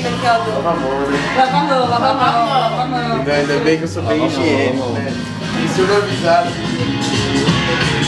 jeito aqui, ó. Lava a mão, né? Lava a mão, lava a mão, lava a mão. Ainda bem que eu sou bem higiênico, né? E se eu não avisar...